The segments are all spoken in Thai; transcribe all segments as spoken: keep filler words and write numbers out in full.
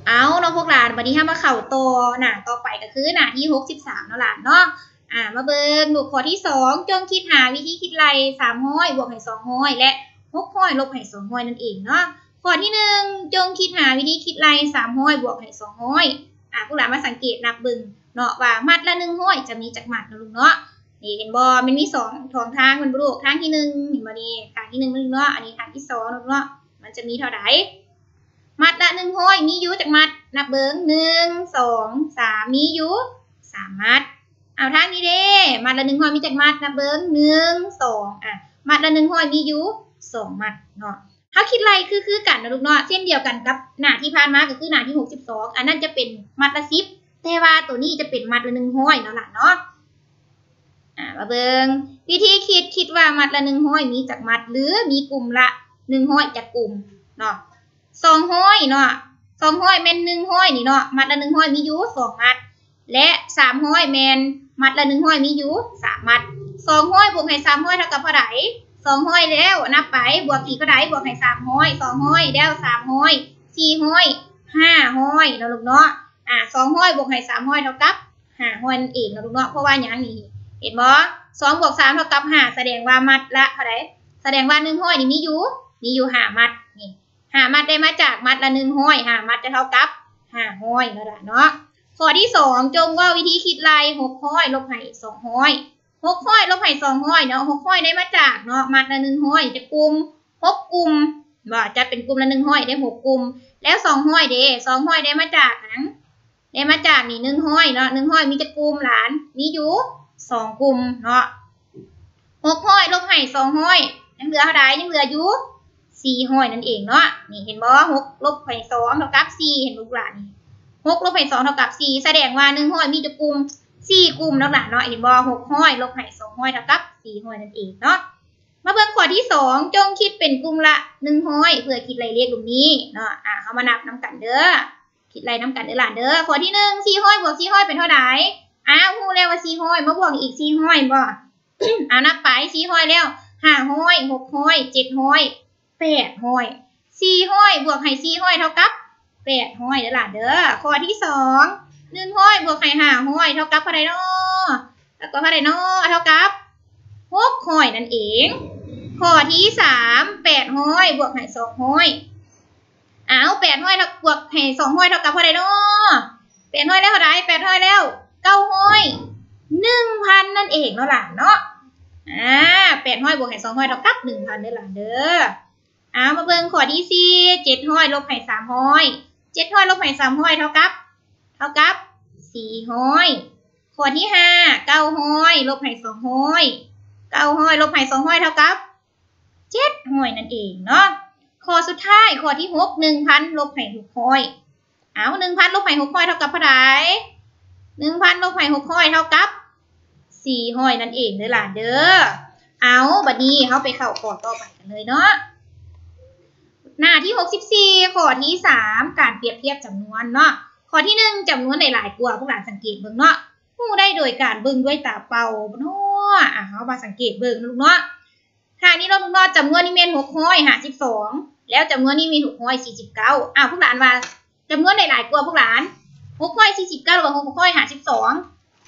เอาเนาะพวกหลานวันนี้ห้ามาเข่าโตหน้าต่อไปก็คือหน้าที่หกสิบสามเนาะหลานเนาะอ่ามาเบิ่งหนูข้อที่สองจงคิดหาวิธีคิดไล่สามห้อยบวกให้สองห้อยและหกห้อยลบให้สองห้อยนั่นเองเนาะข้อที่หนึ่งจงคิดหาวิธีคิดไล่สามห้อยบวกให้สองห้อยอ่าพวกหลานมาสังเกตนับเบิ่งเนาะว่ามัดละหนึ่งห้อยจะมีจักมัดนะลุงเนาะนี่เห็นบ่มันมีสองทองทางมันบลูกทางที่หนึ่งเห็นบ่นี่ทางที่หนึ่งเนาะอันนี้ทางที่สองเนาะมันจะมีเท่าไหร่มัดละหนึ่งห้อยมีอยู่จากมัดนับเบิ้งหนึ่งสองสามมีอยู่สามมัดเอาทางนี้เด้มัดละหนึ่งห้อยมีจากมัดนับเบิ้งหนึ่งสองอ่ะมัดละหนึ่งห้อยมีอยู่สองมัดเนาะเขาคิดไรคือคือกันนะลูกเนาะเช่นเดียวกันกับหน้าที่ผ่านมาก็คือหน้าที่หกสิบสองอันนั้นจะเป็นมัดละสิบแต่ว่าตัวนี้จะเป็นมัดละหนึ่งห้อยเนาะล่ะเนาะอ่ามาเบิ้งวิธีคิดคิดว่ามัดละหนึ่งห้อยมีจากมัดหรือมีกลุ่มละหนึ่งห้อยจากกลุ่มเนาะสองห้อยเนาะสองห้อยแมนหนึ่งห้อยนี่เนาะมัดละหนึ่งห้อยมีอยู่สองมัดและสามห้อยแมนมัดละหนึ่งห้อยมีอยู่สามมัดสองห้อยบวกให้สามห้อยเท่ากับเท่าไหร่สองห้อยแล้วนับไปบวกกี่เท่าไหร่บวกให้สามห้อยสองห้อยแล้วสามห้อยสี่ห้อยห้าห้อยเนาะลูกเนาะอ่าสองห้อยบวกให้สามห้อยเท่ากับห้าห้อยนั่นเองเนาะลูกเนาะเพราะว่าอย่างนี้เห็นบ่สองบวกสามเท่ากับห้าแสดงว่ามัดละเท่าไหร่แสดงว่าหนึ่งห้อยนี่มีอยู่มีอยู่ห้ามัดนี่ห้ามัดได้มาจากมัดละหนึ่งห้อยห้ามัดจะเท่ากับห้าห้อยนั่นแหละเนาะข้อที่สองจงว่าวิธีคิดไล่หกห้อยลบให้สองห้อยหกห้อยลบให้สองห้อยเนาะหกห้อยได้มาจากเนาะมัดละหนึ่งห้อยจะกลุ่มหกกลุ่มว่าจะเป็นกลุ่มละหนึ่งห้อยได้หกกลุ่มแล้วสองห้อยเด้สองห้อยได้มาจากนังได้มาจากนี่หนึ่งห้อยเนาะหนึ่งห้อยมีจะกลุ่มหลานมีอยู่สองกลุ่มเนาะหกห้อยลบให้สองห้อยยังเหลือเท่าไหร่ยังเหลืออยู่สี่ห้อยนั่นเองเนาะนี่เห็นบ่หกลบให้สองเท่ากับสี่เห็นลูกหลานนี่หกลบให้สองเท่ากับสี่แสดงว่าหนึ่งห้อยมีจะกลุ่มสี่กลุ่มแล้วหลานเนาะเห็นบ่หกห้อยลบให้สองห้อยเท่ากับสี่ห้อยนั่นเองเนาะมาเบิ่งข้อที่สองจงคิดเป็นกลุ่มละหนึ่งห้อยเพื่อคิดไล่เลขตรงนี้เนาะอ่ะเอามานับน้ำกันเด้อคิดไล่น้ำกันเด้อหลานเด้อข้อที่หนึ่งสี่ห้อยบวกสี่ห้อยเป็นเท่าไหร่อ้าวฮู้แล้วว่าสี่ห้อยมาบวกอีกสี่ห้อยบ่อ่านับไปสี่ห้อยแล้วห้าห้อยหกห้อยเจ็ดห้อยแปดห้อยสี่ห้อยบวกให้สี่ห้อยเท่ากับแปดห้อยเด้อหลานเด้อข้อที่สองหนึ่งห้อยบวกให้ห้าห้อยเท่ากับเท่าไรเนาะแล้วก็เท่าไรเนาะเท่ากับหกห้อยนั่นเองข้อที่สามแปดห้อยบวกให้สองห้อยอ้าวแปดห้อยบวกให้สองห้อยเท่ากับเท่าไรเนาะแปดห้อยแล้วเท่าไรแปดห้อยแล้วเก้าห้อยหนึ่งพันนั่นเองเนาะหลานเนาะอ่าแปดห้อยบวกให้สองห้อยเท่ากับหนึ่งพันเด้อหลานเด้อเอามาเบิ่งข้อที่สี่เจ็ดห้อยลบให้สามห้อยเจ็ดห้อยลบให้สามห้อยเท่ากับเท่ากับสี่ห้อยข้อที่ห้าเก้าห้อยลบให้สองห้อยเก้าห้อยลบให้สองห้อยเท่ากับเจ็ดห้อยนั่นเองเนาะข้อสุดท้ายข้อที่หกหนึ่งพันลบให้หกห้อยเอาหนึ่งพันลบให้หกห้อยเท่ากับเท่าไหร่หนึ่งพันลบให้หกห้อยเท่ากับสี่ห้อยนั่นเองเด้อหลานเด้อเอาบัดนี้เขาไปเข้าข้อต่อไปกันเลยเนาะหน้าที่หกสิบสี่ข้อที่สามการเปรียบเทียบจำนวนเนาะข้อที่หนึ่งจำนวนได้หลายกว่าพวกหลานสังเกตเบิ่งเนาะผู้ได้โดยการเบิ่งด้วยตาเปล่าเนาะอ่ะเขามาสังเกตเบิ่งลูกเนาะค่ะนี่เราลูกเนาะจำนวนนี้มีหกห้อยห้าสิบสองแล้วจำนวนนี้มีหกห้อยสี่สิบเก้าอ้าวพวกหลานว่าจำนวนได้หลายกว่าพวกหลานหกห้อยสี่สิบเก้าหรือว่าหกห้อยห้าสิบสอง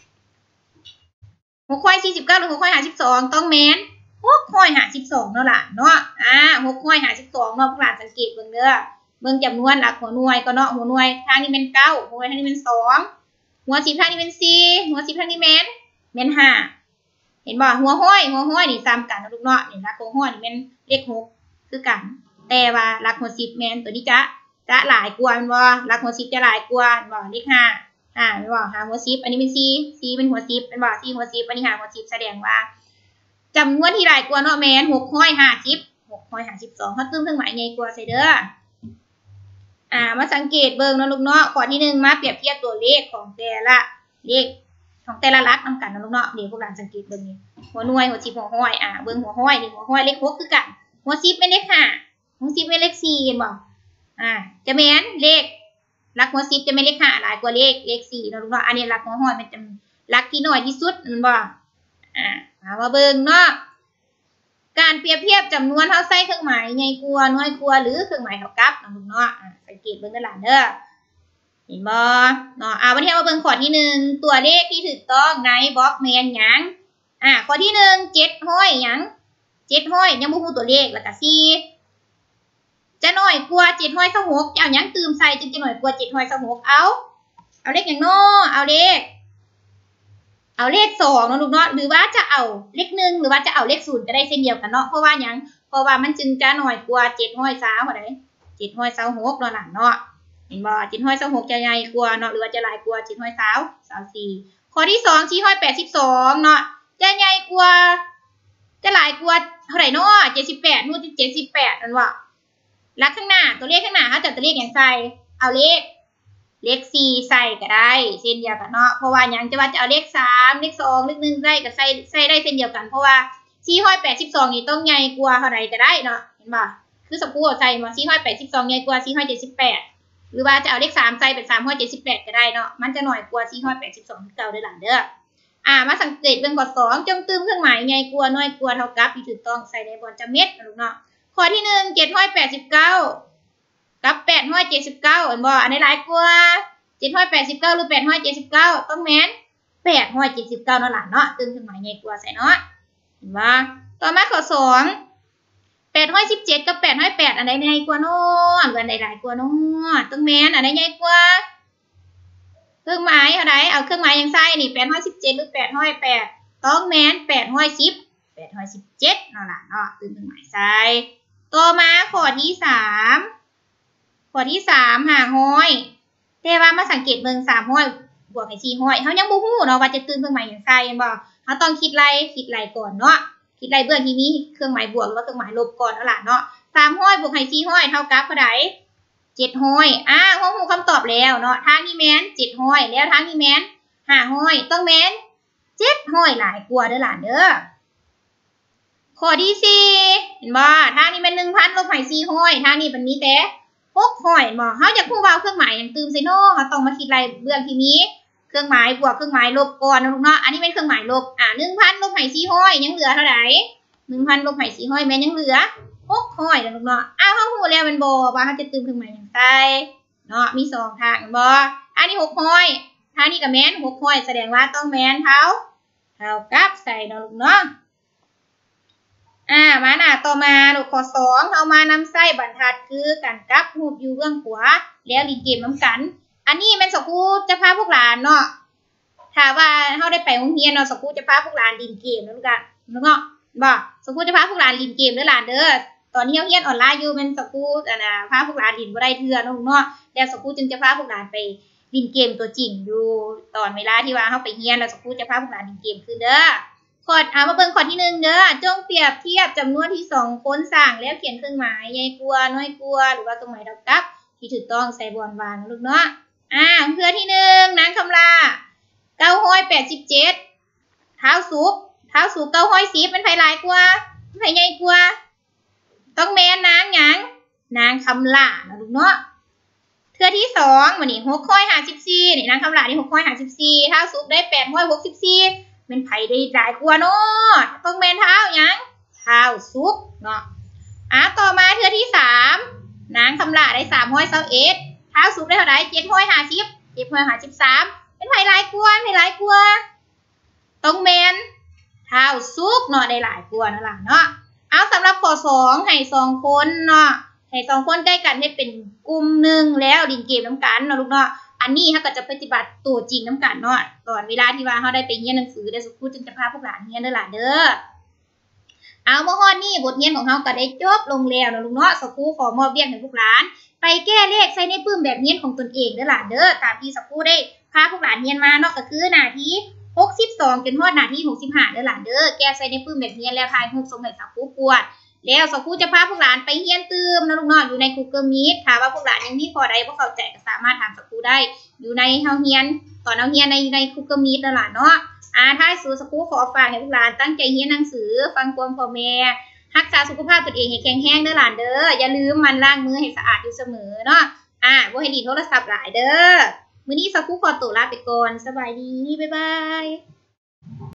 หกห้อยสี่สิบเก้าหรือหกห้อยห้าสิบสองต้องแมนหกห้อยห้าสิบสองเนาะล่ะเนาะอ่าหกห้อยห้าสิบสองเนาะพวกหลานสังเกตเบิ่งเด้อเบิ่งจำนวนหลักหัวหน่วยก็เนาะหัวหน่วยทางนี้เป็นเก้าหัวหน่วยทางนี้เป็นสองหัวสิบทางนี้เป็นสี่หัวสิบทางนี้แมนแมนห้าเห็นบ่หัวห้อยหัวห้อยนี่ซ้ำกันนะลูกเนาะนี่หลักหัวห้อยนี่เป็นเลขหกคือกันแต่ว่าหลักหัวสิบแมนตัวนี้จะจะหลายกว่าแม่นบ่หลักหัวสิบจะหลายกว่าบ่เลขห้าอ่าแม่นบ่หาหัวสิบอันนี้เป็นสี่สี่เป็นหัวสิบเป็นบ่สี่หัวสิบอันนี้หาหัวสิบแสดงว่าจำนวนที่หลายกว่าเนาะแมนหกห้อยห้าสิบหกห้อยห้าสิบสองเขาตื้มเครื่องหมายใหญ่กว่าใส่เด้ออ่ามาสังเกตเบิ่งเนาะลูกเนาะข้อที่หนึ่งมาเปรียบเทียบตัวเลขของแต่ละเลขของแต่ละหลักนำกันนะลูกเนาะเดี๋ยวพวกหลานสังเกตเบิ่งนี่หัวหน่วยหัวสิบหัวห้อยอ่าเบิ่งหัวห้อยนี่หัวห้อยเลขหกคือกันหัวสิบเป็นเลขห้าหัวสิบเป็นเลขสี่เห็นบ่อ่าจะแม่นเลขหลักหัวสิบจะเป็นเลขห้าหลายกว่าเลขเลขสี่เนาะลูกเนาะอันนี้หลักหัวห้อยมันจะหลักที่น้อยที่สุดแม่นบ่อ่าเอามาเบิ่งเนาะการเปรียบเทียบจำนวนเท่าใส่เครื่องหมายใหญ่กว่าน้อยกว่าหรือเครื่องหมายเท่ากับนะลูกเนาะสังเกตเบิ่งเด้อหลานเด้อเห็นบ่เนาะอ่าวันนี้มาเบิ่งข้อที่หนึ่งตัวเลขที่ถูกต้องในบล็อกแมนหยังอ่าข้อที่หนึ่งเจ็ดห้อยหยังเจ็ดห้อยยังบ่ฮู้ตัวเลขแล้วก็สี่จะน้อยกว่าเจ็ดห้อยสหกจะเอาหยังตื่มใส่จึงจะน้อยกว่าเจ็ดห้อยสหกเอาเอาเลขหยังน้อเอาเลขเอาเลขสองเนาะลูกเนาะหรือว่าจะเอาเลขหนึ่งหรือว่าจะเอาเลขศูนย์ก็ได้เช่นเดียวกันเนาะเพราะว่าหยังเพราะว่ามันจึงจะน้อยกว่าเจ็ดห้อยสามเท่าใดเจ็ดห้อยสหกเนาะล่ะเนาะเห็นบ่เจ็ดห้อยสหกจะใหญ่กว่าเนาะหรือว่าจะหลายกว่าเจ็ดห้อยสามสามสี่ข้อที่สองสี่ห้อยแปดสิบสองเนาะจะใหญ่กว่าจะหลายกว่าเท่าไหร่เนาะเจ็ดสิบแปดนู่นเจ็ดสิบแปดนั่นว่าหลักข้างหน้าตัวเลขข้างหน้าเขาจะตัวเลขอย่างใส่เอาเลขเลขสี่ใส่ก็ได้เส้นเดียวกันเนาะเพราะว่าอย่างจะว่าจะเอาเลขสามเลขสองเลขหนึ่งใส่ก็ใส่ใส่ได้เส้นเดียวกันเพราะว่าสี่ห้อยแปดสิบสองนี่ต้องใหญ่กว่าเท่าไหร่ก็ได้เนาะเห็นป่ะคือสมมุติใส่มาสี่ห้อยแปดสิบสองใหญ่กว่าสี่ห้อยเจ็ดสิบแปดหรือว่าจะเอาเลขสามใส่เป็นสามห้อยเจ็ดสิบแปดก็ได้เนาะมันจะหน่อยกว่าสี่ห้อยแปดสิบสองที่เก่าได้หลังเด้ออ่ามาสังเกตเรื่องข้อสองจงตืมเครื่องหมายใหญ่กว่าน้อยกว่าเท่ากับที่ถูกต้องใส่ในบอลจะเม็ดนะลูกเนาะข้อที่หนึ่งเจ็ดห้อยแปดสิบเก้ากับแปดห้อยเจ็ดสิบเก้าเห็นบ่อันไหนหลายกว่าเจ็ดห้อยแปดสิบเก้าหรือแปดห้อยเจ็ดสิบเก้าต้องแม่นแปดห้อยเจ็ดสิบเก้านั่นแหละเนาะตืมเครื่องหมายใหญ่กว่าใส่เนาะเห็นบ่ต่อมาข้อสองแปดห้อยสิบเจ็ดกับแปดห้อยแปดอันไหนใหญ่กว่าเนาะอันไหนหลายกว่าเนาะต้องแม่นอันไหนใหญ่กว่าเครื่องหมายเท่าไหร่เอาเครื่องหมายยังใส่นี่แปดห้อยสิบเจ็ดหรือแปดห้อยแปดต้องแม่นแปดห้อยสิบแปดห้อยสิบเจ็ดนั่นแหละเนาะตืมเครื่องหมายใส่ต่อมาข้อที่สามข้อที่สามห้าห้อยแต่ว่ามาสังเกตเบิ่งสามห้อยบวกให้สี่ห้อยเฮายังบ่ฮู้เนาะว่าจะตื่นเครื่องหมายหยังใส่แม่นบ่เฮาต้องคิดไล่คิดไล่ก่อนเนาะคิดไล่เบื้องที่มีเครื่องหมายบวกหรือว่าเครื่องหมายลบก่อนเอาล่ะเนาะสามห้อยบวกให้สี่ห้อยเท่ากับเท่าใดเจ็ดห้อยอ่าเฮาฮู้คำตอบแล้วเนาะทางนี้แม่นเจ็ดห้อยแล้วทางนี้แม่นห้าห้อยต้องแม่นเจ็ดห้อยหลายกว่าเด้อหลานเด้อข้อที่สี่เห็นบ่ทางนี้แม่น หนึ่งพัน ลบให้สี่ห้อยทางนี้เป็นมีแต่หกห้อยบ่เฮาอยากฮู้ว่าเครื่องหมายหยังตื่มใส่เนาะเฮาต้องมาคิดไล่เบื้องที่มีเครื่องหมายบวกเครื่องหมายลบก่อนนะลูกเนาะอันนี้เป็นเครื่องหมายลบอ่า หนึ่งพัน ลบให้สี่ห้อยยังเหลือเท่าไหร่ หนึ่งพัน ลบให้สี่ห้อยแม่นยังเหลือหกห้อยนะลูกเนาะอ้าวเฮาฮู้แล้วมันบ่ว่าเฮาจะตื่มเครื่องหมายหยังใส่เนาะมีสองทางบ่อันนี้หกห้อยทางนี้ก็แม่นหกห้อยแสดงว่าต้องแม่นเท่าเท่ากับใส่เนาะลูกเนาะอ่ามาหน้าต่อมาลูกข้อสองเฮามานำไส้บรรทัดคือกันกับรูปอยู่เบื้องขวาแล้วลิงเกมน้ำกันอันนี้แม่นสกูจะพาพวกหลานเนาะถ้าว่าเฮาได้ไปโรงเรียนเนาะสกูจะพาพวกหลานลินเกมแล้วกันเนาะบ่สกูจะพาพวกหลานลินเกมเด้อหลานเด้อตอนนี้เฮาเรียนออนไลน์อยู่แม่นสกูอันน่ะพาพวกหลานลินบ่ได้เทื่อเนาะเนาะแล้วสกูจึงจะพาพวกหลานไปลินเกมตัวจริงอยู่ตอนเวลาที่ว่าเฮาไปเรียนแล้วสกูจะพาพวกหลานลินเกมคือเด้อข้อเอามาเบิ่งข้อที่หนึ่งเด้อจงเปรียบเทียบจำนวนที่สองคนสร้างแล้วเขียนเครื่องหมายใหญ่กว่าน้อยกว่าหรือว่าเครื่องหมายเท่ากับที่ถูกต้องใส่บอนวางลูกเนาะอ่าเพื่อที่หนึ่งนางคำลาเก้าห้อยแปดสิบเจ็ดเท้าสุกเท้าสุกเก้าห้อยสิบเป็นไผหลายกว่าไผใหญ่กว่าต้องแม่นนางหยังนางคำลานะลูกเนาะเพื่อที่สองวันนี้หกห้อยห้าสิบสี่นี่นางคำลานี่หกห้อยห้าสิบสี่เท้าสุกได้แปดห้อยหกสิบสี่เป็นไผได้หลายกว่าเนาะต้องแม่นเท้าหยังเท้าสุกเนาะอ่ะต่อมาเทือที่สามนางคำลาได้สามห้อยเศร้าเอ็ดเท้าสุกได้เท่าไหร่เจ็ดห้อยห้าสิบเจ็ดห้อยห้าสิบสามเป็นไผหลายกว่าไผหลายกว่าต้องแม่นเท้าสุกเนาะได้หลายกว่านั่นล่ะเนาะเอาสำหรับข้อสองให้สองคนเนาะให้สองคนใกล้กันให้เป็นกลุ่มหนึ่งแล้วดินเกมน้ำกันเนาะลูกเนาะอันนี้เขาก็จะปฏิบัติตัวจริงน้ำกันเนาะตอนเวลาที่ว่าเขาได้ไปเรียนหนังสือได้สุขุจึงจะพาพวกหลานเรียนเด้อหลานเด้อเอาเมื่อฮอดนี้บทเรียนของเขาก็ได้จบลงแล้วเนาะลูกเนาะสุขุขอมอบเรียนให้พวกหลานไปแก้เลขใส่ในปื้มแบบเรียนของตนเองเด้อหลานเด้อตามที่สุขุได้พาพวกหลานเรียนมาเนาะก็คือหน้าที่หกสิบสองจนฮอดหน้าที่หกสิบห้าเด้อหลานเด้อแก้ใส่ในปื้มแบบเรียนแล้วทายรูปทรงให้สุขุกวดแล้วสกูจะพาพวกหลานไปเรียนตืมนะลูกเนาะอยู่ใน Google Meet ถ้าว่าพวกหลานยังมีพอใดบ่เข้าใจก็สามารถถามสกูได้อยู่ในเฮาเรียนตอนเฮาเรียนในใน Google Meet นั่นล่ะเนาะอ่าท้ายสุดสกูขอฝากให้พวกหลานตั้งใจเรียนหนังสือฟังความพ่อแม่รักษาสุขภาพตนเองให้แข็งแรงเด้อหลานเด้ออย่าลืมมันล้างมือให้สะอาดอยู่เสมอเนาะอ่าบ่ให้ดีโทรศัพท์หลายเด้อมื้อนี้สกูขอตัวลาไปก่อนสบายดีบ๊ายบาย